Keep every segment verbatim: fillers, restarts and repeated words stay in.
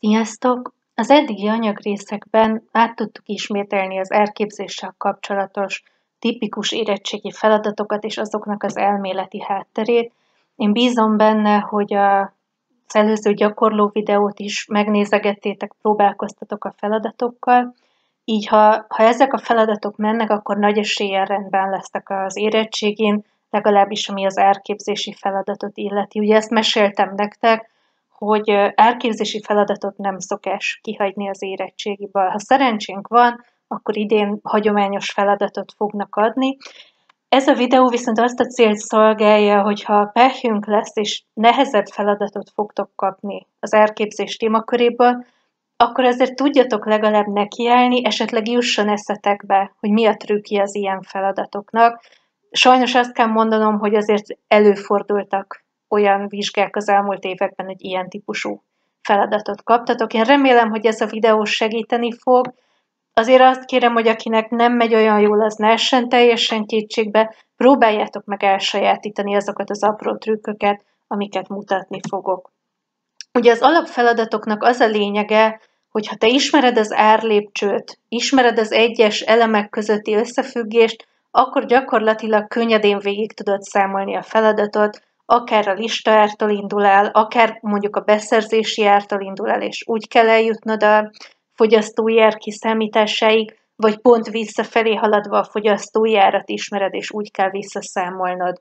Sziasztok! Az eddigi anyagrészekben át tudtuk ismételni az árképzéssel kapcsolatos tipikus érettségi feladatokat és azoknak az elméleti hátterét. Én bízom benne, hogy az előző gyakorló videót is megnézegettétek, próbálkoztatok a feladatokkal. Így, ha, ha ezek a feladatok mennek, akkor nagy eséllyel rendben lesztek az érettségén, legalábbis ami az árképzési feladatot illeti. Ugye ezt meséltem nektek, hogy árképzési feladatot nem szokás kihagyni az érettségiből. Ha szerencsénk van, akkor idén hagyományos feladatot fognak adni. Ez a videó viszont azt a célt szolgálja, hogy ha pehjünk lesz és nehezebb feladatot fogtok kapni az árképzés témaköréből, akkor azért tudjatok legalább nekiállni, esetleg jusson eszetekbe, hogy mi a trükkje az ilyen feladatoknak. Sajnos azt kell mondanom, hogy azért előfordultak olyan vizsgák az elmúlt években, hogy ilyen típusú feladatot kaptatok. Én remélem, hogy ez a videó segíteni fog. Azért azt kérem, hogy akinek nem megy olyan jól, az ne essen teljesen kétségbe, próbáljátok meg elsajátítani azokat az apró trükköket, amiket mutatni fogok. Ugye az alapfeladatoknak az a lényege, hogy ha te ismered az árlépcsőt, ismered az egyes elemek közötti összefüggést, akkor gyakorlatilag könnyedén végig tudod számolni a feladatot, akár a listaártól indul el, akár mondjuk a beszerzési ártól indul el, és úgy kell eljutnod a fogyasztói ár kiszámításáig, vagy pont visszafelé haladva a fogyasztói árat ismered, és úgy kell visszaszámolnod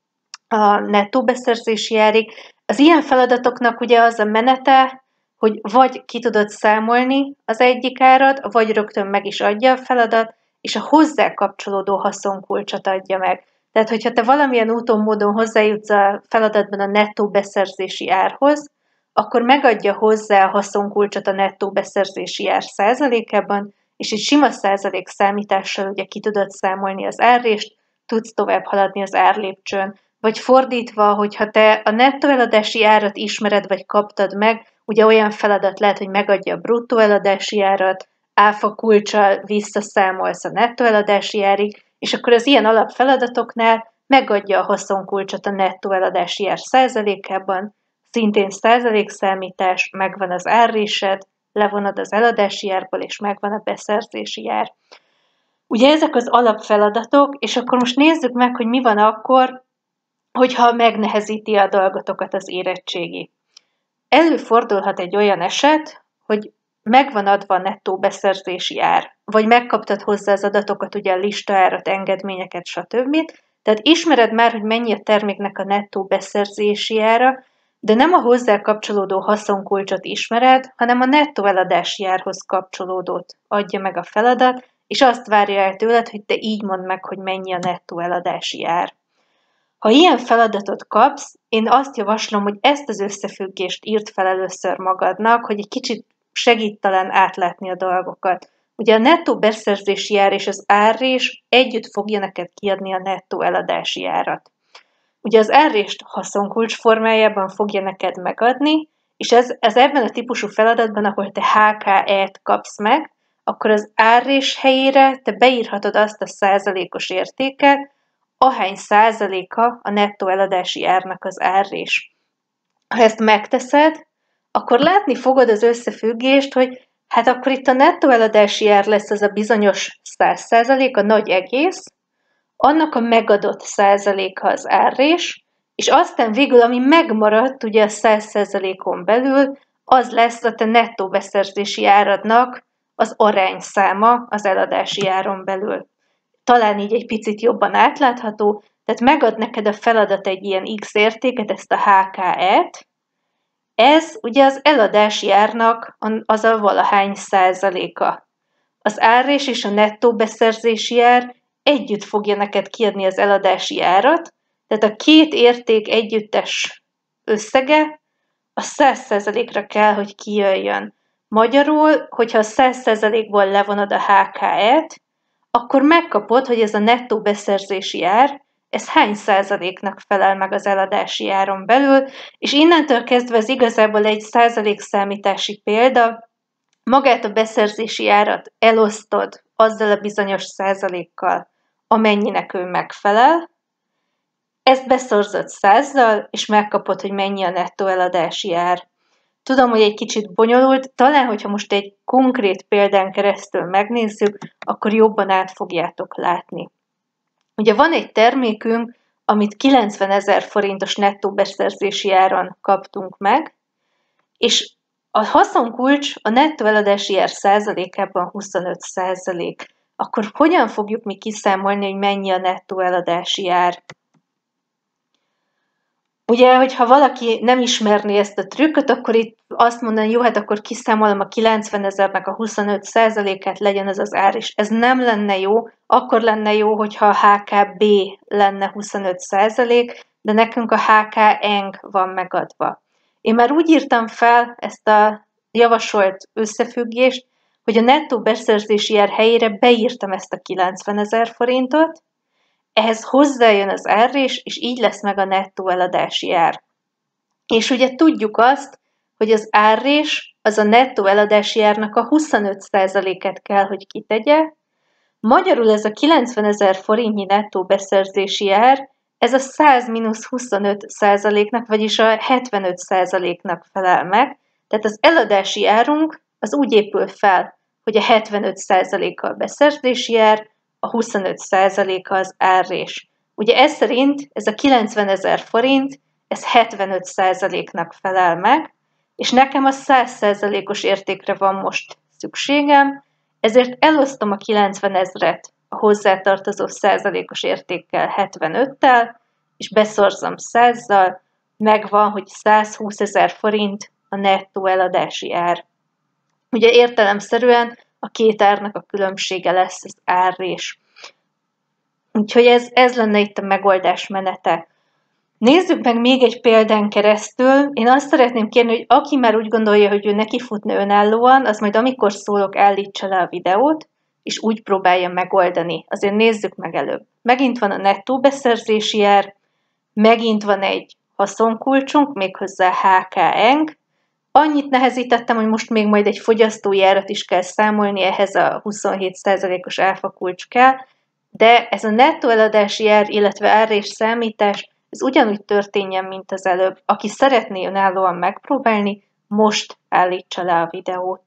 a nettó beszerzési árig. Az ilyen feladatoknak ugye az a menete, hogy vagy ki tudod számolni az egyik árat, vagy rögtön meg is adja a feladat, és a hozzá kapcsolódó haszonkulcsot adja meg. Tehát, hogyha te valamilyen úton, módon hozzájutsz a feladatban a nettó beszerzési árhoz, akkor megadja hozzá a haszonkulcsot a nettó beszerzési ár százalékában, és egy sima százalék számítással ugye ki tudod számolni az árrést, tudsz tovább haladni az árlépcsőn. Vagy fordítva, hogyha te a nettó eladási árat ismered, vagy kaptad meg, ugye olyan feladat lehet, hogy megadja a bruttó eladási árat, áfa kulccsal visszaszámolsz a nettó eladási árig, és akkor az ilyen alapfeladatoknál megadja a haszonkulcsot a nettó eladási ár százalékában, szintén százalékszámítás, megvan az árrésed, levonod az eladási árból, és megvan a beszerzési ár. Ugye ezek az alapfeladatok, és akkor most nézzük meg, hogy mi van akkor, hogyha megnehezíti a dolgotokat az érettségi. Előfordulhat egy olyan eset, hogy megvan adva a nettó beszerzési ár, vagy megkaptad hozzá az adatokat, ugye a listaárat, engedményeket, stb. Tehát ismered már, hogy mennyi a terméknek a nettó beszerzési ára, de nem a hozzá kapcsolódó haszonkulcsot ismered, hanem a nettó eladási árhoz kapcsolódót adja meg a feladat, és azt várja el tőled, hogy te így mondd meg, hogy mennyi a nettó eladási ár. Ha ilyen feladatot kapsz, én azt javaslom, hogy ezt az összefüggést írd fel először magadnak, hogy egy kicsit segít talán átlátni a dolgokat. Ugye a nettó beszerzési ár és az árrés együtt fogja neked kiadni a nettó eladási árat. Ugye az árrést haszonkulcs formájában fogja neked megadni, és ez, ez ebben a típusú feladatban, ahol te há ká é-t kapsz meg, akkor az árrés helyére te beírhatod azt a százalékos értéket, ahány százaléka a nettó eladási árnak az árrés. Ha ezt megteszed, akkor látni fogod az összefüggést, hogy hát akkor itt a nettó eladási ár lesz az a bizonyos száz százalék, a nagy egész, annak a megadott százaléka az árrés, és aztán végül, ami megmaradt ugye a száz százalékon belül, az lesz a te nettó beszerzési áradnak az arányszáma az eladási áron belül. Talán így egy picit jobban átlátható, tehát megad neked a feladat egy ilyen X értéket, ezt a há ká é-t, ez ugye az eladási árnak az a valahány százaléka. Az árrés és a nettó beszerzési ár együtt fogja neked kiadni az eladási árat, tehát a két érték együttes összege a száz százalékra kell, hogy kijöjjön. Magyarul, hogyha a száz százalékból levonod a há ká é-t, akkor megkapod, hogy ez a nettó beszerzési ár, ez hány százaléknak felel meg az eladási áron belül, és innentől kezdve ez igazából egy százalékszámítási példa, magát a beszerzési árat elosztod azzal a bizonyos százalékkal, amennyinek ő megfelel, ezt beszorzod százzal, és megkapod, hogy mennyi a nettó eladási ár. Tudom, hogy egy kicsit bonyolult, talán, hogyha most egy konkrét példán keresztül megnézzük, akkor jobban át fogjátok látni. Ugye van egy termékünk, amit kilencvenezer forintos nettó beszerzési áron kaptunk meg, és a haszonkulcs a nettó eladási ár százalékában huszonöt százalék. Akkor hogyan fogjuk mi kiszámolni, hogy mennyi a nettó eladási ár? Ugye, hogyha valaki nem ismerné ezt a trükköt, akkor itt azt mondani, jó, hát akkor kiszámolom a kilencvenezernek a huszonöt százalékát, legyen ez az ár is. Ez nem lenne jó, akkor lenne jó, hogyha a há ká bé lenne huszonöt százalék, de nekünk a há ká en van megadva. Én már úgy írtam fel ezt a javasolt összefüggést, hogy a nettó beszerzési ár helyére beírtam ezt a kilencvenezer forintot, ehhez hozzájön az árrés, és így lesz meg a nettó eladási ár. És ugye tudjuk azt, hogy az árrés az a nettó eladási árnak a huszonöt százalékát kell, hogy kitegye. Magyarul ez a kilencvenezer forintnyi nettó beszerzési ár, ez a száz mínusz huszonöt százaléknak, vagyis a hetvenöt százaléknak felel meg. Tehát az eladási árunk az úgy épül fel, hogy a hetvenöt százaléka a beszerzési ár, a huszonöt százaléka az árrés. Ugye ez szerint ez a kilencvenezer forint, ez hetvenöt százaléknak felel meg, és nekem a száz százalékos értékre van most szükségem, ezért elosztom a kilencvenezret a hozzátartozó százalékos értékkel hetvenöttel, és beszorzom százzal, megvan, hogy százhúszezer forint a nettó eladási ár. Ugye értelemszerűen a két árnak a különbsége lesz az árrés. Úgyhogy ez, ez lenne itt a megoldás menete. Nézzük meg még egy példán keresztül. Én azt szeretném kérni, hogy aki már úgy gondolja, hogy ő nekifutna önállóan, az majd amikor szólok, állítsa le a videót, és úgy próbálja megoldani. Azért nézzük meg előbb. Megint van a nettó beszerzési ár, megint van egy haszonkulcsunk, méghozzá há ká en. Annyit nehezítettem, hogy most még majd egy fogyasztói árat is kell számolni, ehhez a huszonhét százalékos áfakulcs kell, de ez a nettó eladási ár, illetve árrés számítás, ez ugyanúgy történjen, mint az előbb. Aki szeretné önállóan megpróbálni, most állítsa le a videót.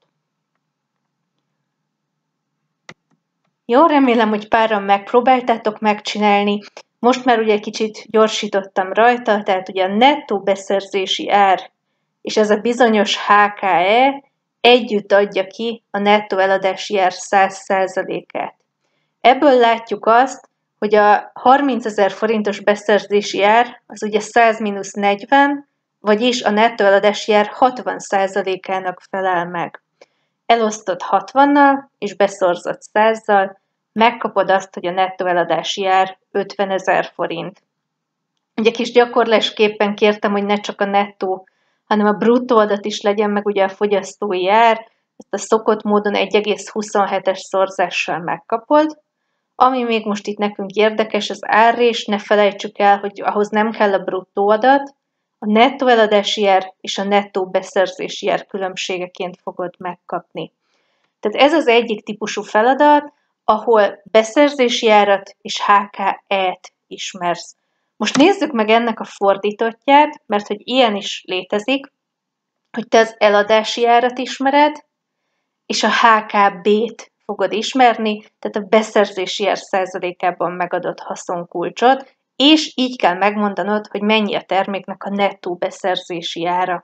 Jó, remélem, hogy páran megpróbáltátok megcsinálni. Most már ugye kicsit gyorsítottam rajta, tehát ugye a nettó beszerzési ár és ez a bizonyos há ká e együtt adja ki a nettó eladási ár száz százalékát. Ebből látjuk azt, hogy a harmincezer forintos beszerzési ár az ugye száz mínusz negyven, vagyis a nettó eladási ár hatvan százalékának felel meg. Elosztott hatvannal és beszorzott százzal, megkapod azt, hogy a nettó eladási ár ötvenezer forint. Ugye kis gyakorlásképpen kértem, hogy ne csak a nettó, hanem a bruttó adat is legyen meg ugye a fogyasztói ár, ezt a szokott módon egy egész huszonhetes szorzással megkapod. Ami még most itt nekünk érdekes, az árrés, ne felejtsük el, hogy ahhoz nem kell a bruttó adat, a nettó eladási ár és a nettó beszerzési ár különbségeként fogod megkapni. Tehát ez az egyik típusú feladat, ahol beszerzési árat és há ká e-t ismersz. Most nézzük meg ennek a fordítottját, mert hogy ilyen is létezik, hogy te az eladási árat ismered, és a há ká bé-t fogod ismerni, tehát a beszerzési ár százalékában megadott haszonkulcsot, és így kell megmondanod, hogy mennyi a terméknek a nettó beszerzési ára.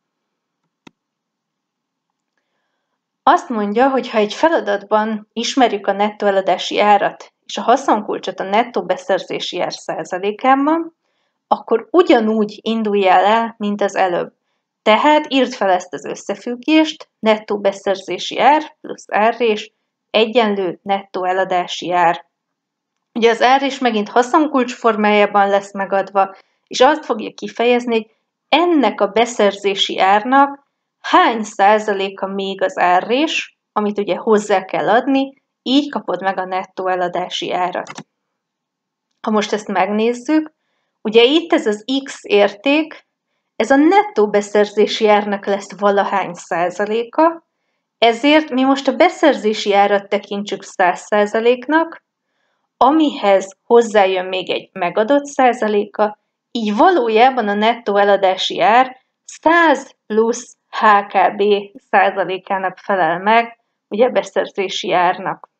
Azt mondja, hogy ha egy feladatban ismerjük a nettó eladási árat és a haszonkulcsot a nettó beszerzési ár százalékában, akkor ugyanúgy induljál el, mint az előbb. Tehát írd fel ezt az összefüggést, nettó beszerzési ár plusz árrés egyenlő nettó eladási ár. Ugye az árrés megint haszonkulcs formájában lesz megadva, és azt fogja kifejezni, hogy ennek a beszerzési árnak hány százaléka még az árrés, amit ugye hozzá kell adni, így kapod meg a nettó eladási árat. Ha most ezt megnézzük, ugye itt ez az X érték, ez a nettó beszerzési árnak lesz valahány százaléka, ezért mi most a beszerzési árat tekintsük száz százaléknak, amihez hozzájön még egy megadott százaléka, így valójában a nettó eladási ár száz plusz há ká bé százalékának felel meg, ugye a beszerzési árnak.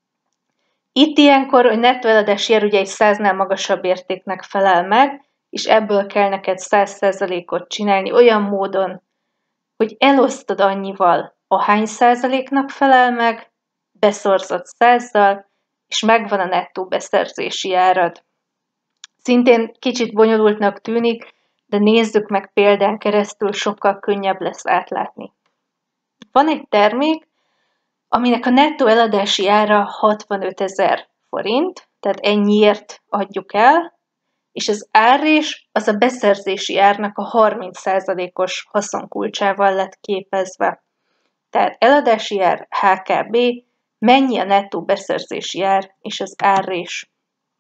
Itt ilyenkor, hogy nettó eladási ár ugye egy száznál magasabb értéknek felel meg, és ebből kell neked száz százalékot csinálni olyan módon, hogy elosztod annyival, ahány százaléknak felel meg, beszorzott százzal, és megvan a nettó beszerzési árad. Szintén kicsit bonyolultnak tűnik, de nézzük meg példán keresztül, sokkal könnyebb lesz átlátni. Van egy termék, aminek a nettó eladási ára hatvanötezer forint, tehát ennyiért adjuk el, és az árrés az a beszerzési árnak a harminc százalékos haszonkulcsával lett képezve. Tehát eladási ár há ká bé, mennyi a nettó beszerzési ár és az árrés.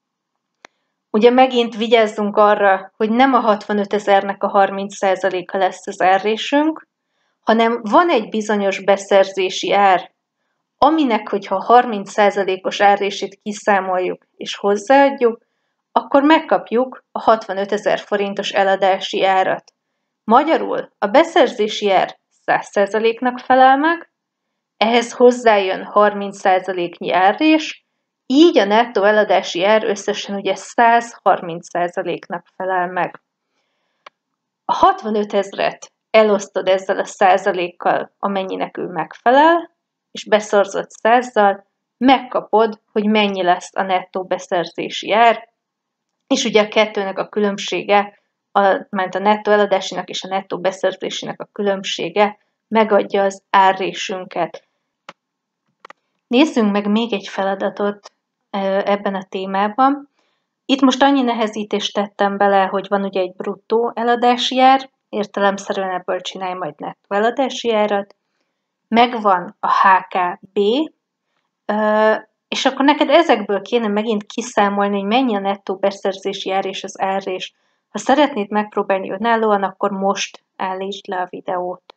Ugye megint vigyázzunk arra, hogy nem a hatvanötezernek a harminc százaléka lesz az árrésünk, hanem van egy bizonyos beszerzési ár, aminek, hogyha a harminc százalékos árrését kiszámoljuk és hozzáadjuk, akkor megkapjuk a hatvanötezer forintos eladási árat. Magyarul a beszerzési ár száz százaléknak felel meg, ehhez hozzájön harminc százaléknyi árrés, így a nettó eladási ár összesen ugye száz harminc százaléknak felel meg. A hatvanötezret elosztod ezzel a százalékkal, amennyinek ő megfelel, és beszorzott százzal, megkapod, hogy mennyi lesz a nettó beszerzési ár, és ugye a kettőnek a különbsége, a, ment a nettó eladásinak és a nettó beszerzésének a különbsége megadja az árrésünket. Nézzünk meg még egy feladatot ebben a témában. Itt most annyi nehezítést tettem bele, hogy van ugye egy bruttó eladási ár, értelemszerűen ebből csinálj majd nettó eladási árat, megvan a há ká bé, és akkor neked ezekből kéne megint kiszámolni, hogy mennyi a nettó beszerzési ár és az árrés. Ha szeretnéd megpróbálni önállóan, akkor most állítsd le a videót.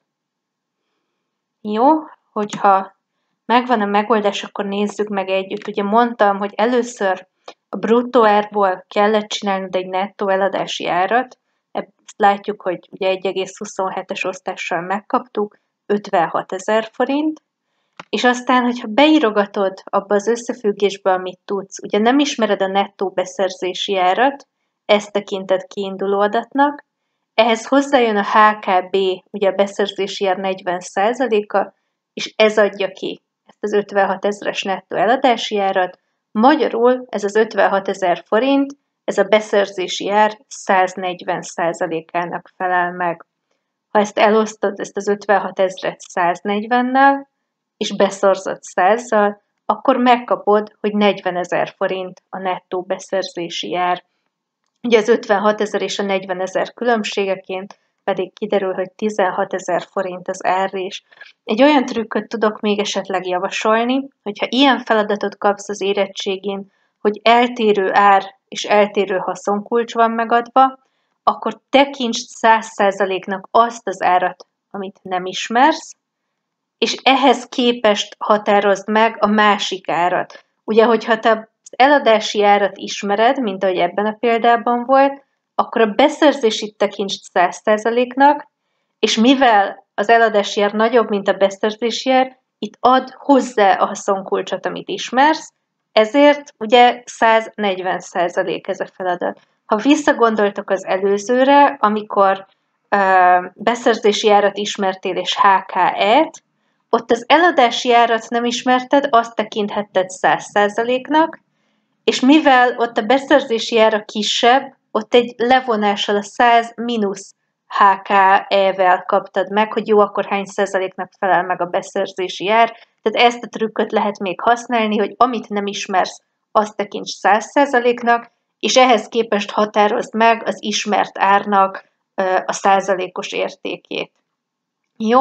Jó, hogyha megvan a megoldás, akkor nézzük meg együtt. Ugye mondtam, hogy először a bruttó árból kellett csinálnod egy nettó eladási árat, ezt látjuk, hogy ugye egy egész huszonhetes osztással megkaptuk, ötvenhatezer forint, és aztán, hogyha beírogatod abba az összefüggésbe, amit tudsz, ugye nem ismered a nettó beszerzési árat, ezt tekinted kiinduló adatnak, ehhez hozzájön a há ká bé, ugye a beszerzési ár negyven százaléka, és ez adja ki ezt az ötvenhatezres nettó eladási árat, magyarul ez az ötvenhatezer forint, ez a beszerzési ár száznegyven százalékának felel meg. Ha ezt elosztod, ezt az ötvenhatezret száznegyvennel, és beszorzott százzal, akkor megkapod, hogy negyvenezer forint a nettó beszerzési ár. Ugye az ötvenhatezer és a negyvenezer különbségeként pedig kiderül, hogy tizenhatezer forint az árrés. Egy olyan trükköt tudok még esetleg javasolni, hogyha ilyen feladatot kapsz az érettségén, hogy eltérő ár és eltérő haszonkulcs van megadva, akkor tekintsd száz százaléknak azt az árat, amit nem ismersz, és ehhez képest határozd meg a másik árat. Ugye, hogyha te az eladási árat ismered, mint ahogy ebben a példában volt, akkor a beszerzésit tekintsd száz százaléknak, és mivel az eladási ár nagyobb, mint a beszerzési ár, itt add hozzá a haszonkulcsot, amit ismersz, ezért ugye száznegyven százalék ez a feladat. Ha visszagondoltok az előzőre, amikor uh, beszerzési árat ismertél és há ká é-t, ott az eladási árat nem ismerted, azt tekinthetted száz százaléknak, és mivel ott a beszerzési ára kisebb, ott egy levonással a száz mínusz há ká é-vel kaptad meg, hogy jó, akkor hány százaléknak felel meg a beszerzési ár. Tehát ezt a trükköt lehet még használni, hogy amit nem ismersz, azt tekints száz százaléknak, és ehhez képest határozd meg az ismert árnak a százalékos értékét. Jó?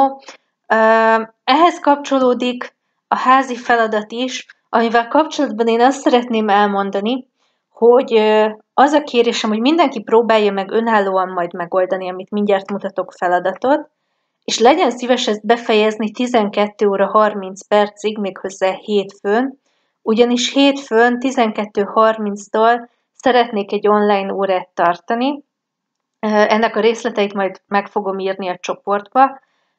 Ehhez kapcsolódik a házi feladat is, amivel kapcsolatban én azt szeretném elmondani, hogy az a kérésem, hogy mindenki próbálja meg önállóan majd megoldani, amit mindjárt mutatok feladatot, és legyen szíves ezt befejezni tizenkét óra harminc percig, méghozzá hétfőn, ugyanis hétfőn tizenkettő harminctól szeretnék egy online órát tartani. Ennek a részleteit majd meg fogom írni a csoportba.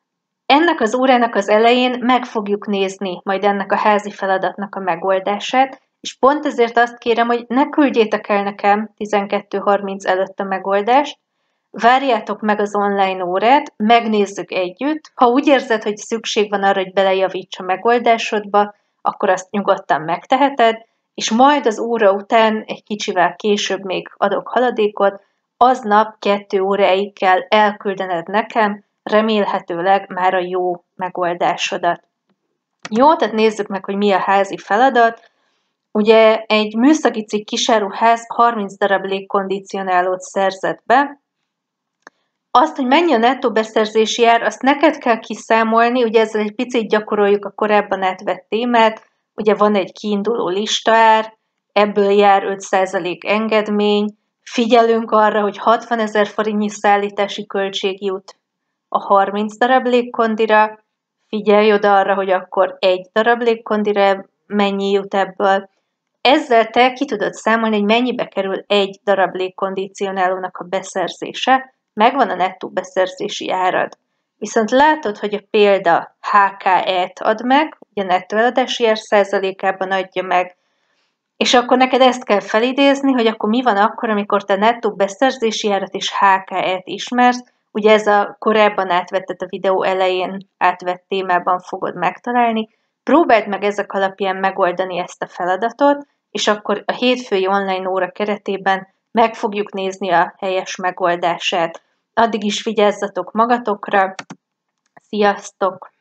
Ennek az órának az elején meg fogjuk nézni majd ennek a házi feladatnak a megoldását, és pont ezért azt kérem, hogy ne küldjétek el nekem tizenkettő harminc előtt a megoldást, várjátok meg az online órát, megnézzük együtt, ha úgy érzed, hogy szükség van arra, hogy belejavíts a megoldásodba, akkor azt nyugodtan megteheted, és majd az óra után egy kicsivel később még adok haladékot, aznap kettő óráig kell elküldened nekem, remélhetőleg már a jó megoldásodat. Jó, tehát nézzük meg, hogy mi a házi feladat. Ugye egy műszaki cikk kisáruház harminc darab légkondicionálót szerzett be. Azt, hogy mennyi a nettó beszerzési ár, azt neked kell kiszámolni, ugye ezzel egy picit gyakoroljuk a korábban átvett témát, ugye van egy kiinduló listaár, ebből jár öt százalék engedmény, figyelünk arra, hogy hatvanezer forintnyi szállítási költség jut a harminc darab légkondira, figyelj oda arra, hogy akkor egy darab légkondira mennyi jut ebből. Ezzel te ki tudod számolni, hogy mennyibe kerül egy darab légkondicionálónak a beszerzése, megvan a nettó beszerzési árad. Viszont látod, hogy a példa há ká é-t ad meg, ugye a nettó eladási ár százalékában adja meg, és akkor neked ezt kell felidézni, hogy akkor mi van akkor, amikor te nettó beszerzési árat és há ká é-t ismersz, ugye ez a korábban átvettet a videó elején átvett témában fogod megtalálni. Próbáld meg ezek alapján megoldani ezt a feladatot, és akkor a hétfői online óra keretében meg fogjuk nézni a helyes megoldását. Addig is vigyázzatok magatokra. Sziasztok!